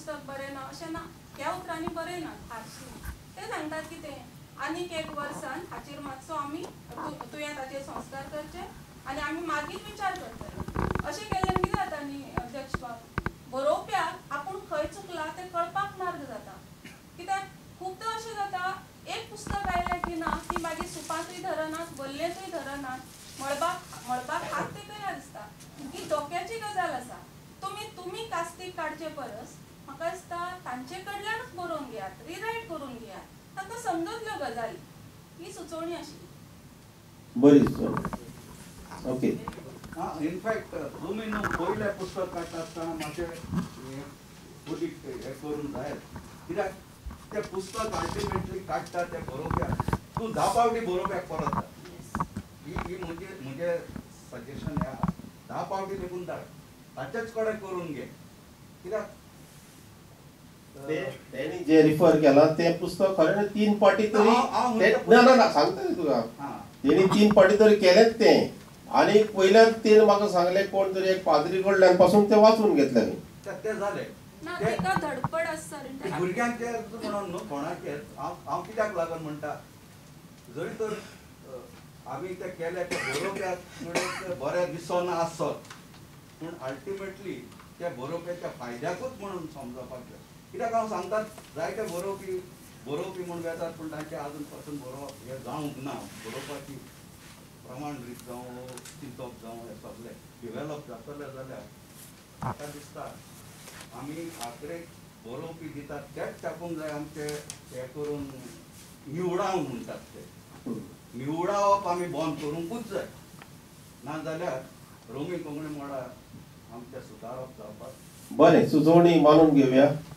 पुस्तक बरें ना अशें ना, ह्या उतरांनी बरें ना हारशी ते सांगतात की ते आनीक 1 वर्सान हाचेर मातसो आमी तुवें ताचेर संस्कार करचे आनी आमी मागीर विचार करतले अशें केल्ल्यान कितें जाता न्ही अध्यक्ष बाब, बरोवप्याक आपूण खंय चुकला तें कळपाक मार्ग जाता. कित्याक खूबदां अशें जाता एक पुस्तक आयलें की ना ती मागीर सुपातूय धरनात, बल्लेतूय धरनात, मळबाक हात तेकयला दिसता. ही धोक्याची गजाल आसा. तुमी कास्तीक काडचे परस म्हाका दिसता तांचे कडल्यानच बरोवन घेयात, रिरायट करून घेयात, तांकां समजतल्यो गजाली. ही सुचोवणी आशिल्ली. बरी सुचोवणी. ओके. इनफॅक्ट तुमी न्हू पयलें पुस्तक काडटा आसतना मातशें उदीक हें करून जाय. कित्याक तें पुस्तक अल्टिमेटली काडटा तें बरोवप्याक तूं 10 फावटी बरोवप्याक परत धाड. ही म्हणजे सजेशन हें आहा. 10 फावटी देखून धाड, ताचेच कडेन करून घे. कित्याक त्यांनी जे रिफर केला ते पुस्तक खरें 3 फावटी तरी ना सांगता तुका तेणी 3 फावटी तरी केलेंच तें आनी पयल्याच तेणी म्हाका सांगलें कोण तरी एक पाद्री कडल्यान पासून तें वाचून घेतलें. तें जालें धडपड आसता भुरग्यांचेर म्हणून न्हू कोणाचेर हांव कित्याक लागून म्हणटा जरी तर आमी तें केलें तें बरोवप्याक बरें दिसना आसत पूण अल्टिमेटली त्या बरोवप्याच्या फायद्याकूच म्हणून समजपाक जाय. कित्याक हांव सांगतात जायते बरोवपी म्हूण येतात पूण तांचे आजून पासून बरोवप हें जावंक ना. बरोवपाची प्रमाण रीत जावं चिंतप जावं हें सगळें डिवेलप जातलें जाल्यार म्हाका दिसता आमी आखरेक बरोवपी दितात तेच टाकूंक जाय. आमचे हें करून निवडावन म्हणटात ते निवडावप आमी बंद करूंकूच जाय. नाजाल्यार रोमी कोंकणी मळार आमचें सुदारप जावपाक. बरें, सुचोवणी मानून घेवया.